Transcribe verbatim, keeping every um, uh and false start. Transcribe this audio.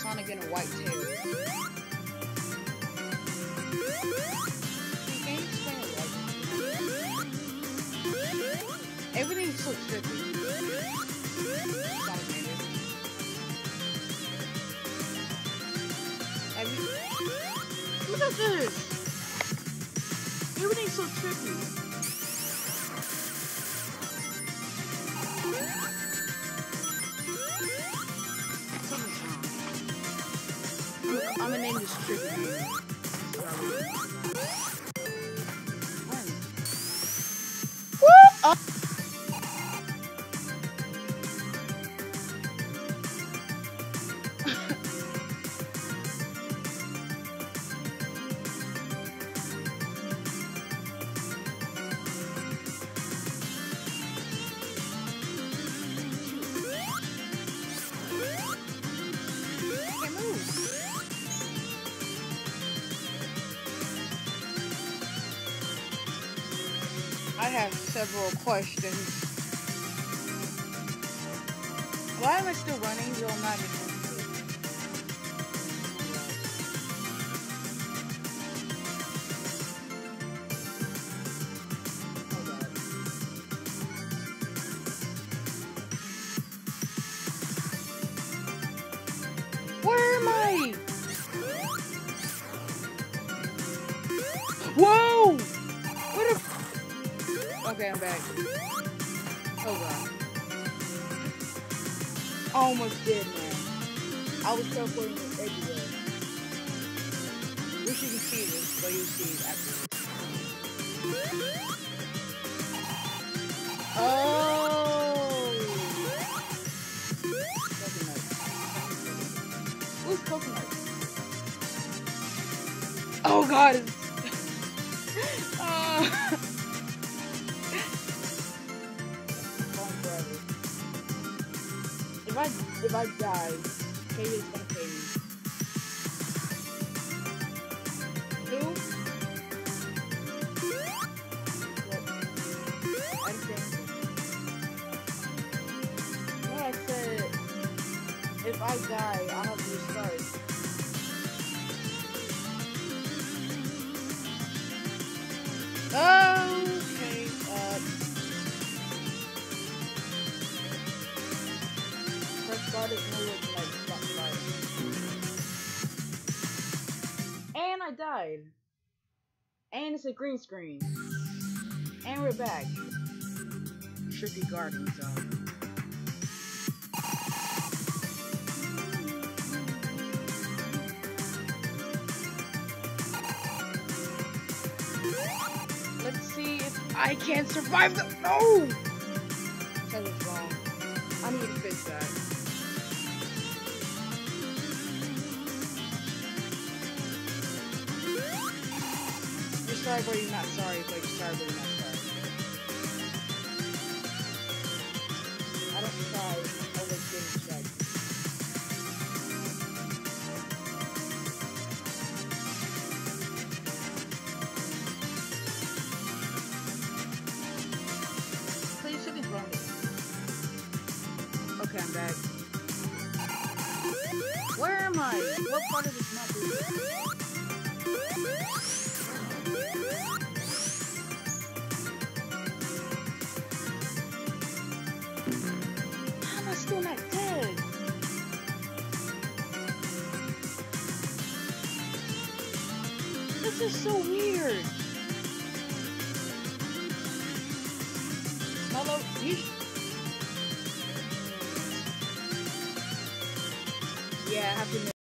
Sonic in a white tail. Can you explain it like everything's so trippy. Sonic made it. Have you... Look at this! Everything's so trippy. I'm gonna name this trippy game. What? Oh. I have several questions. Why am I still running? You'll not be running. Where am I? Whoa! What a... Okay, I'm back. Oh god. Almost dead, man. I was teleporting everywhere. Wish you could see this, but you'll see it afterwards. Oh! Coconut. Who's coconut? Oh god! uh. If I if I die, Katie's gonna pay me. Who? What? I think. No, I said if I die, I'll have to restart. Okay. Uh. Press Graden is nowhere to like stop fighting. And I died. And it's a green screen. And we're back. Trippy Garden Zone. Let's see if I can survive the- No! That was wrong. I need to fix that. You're sorry, but you're not sorry, but you're sorry, but you're not sorry. I don't try always getting distracted. Please, something's wrong with me. Okay, I'm back. Where am I? What part of this map is this? How am I still not dead? This is so weird. Mellow, you Yeah, I have to know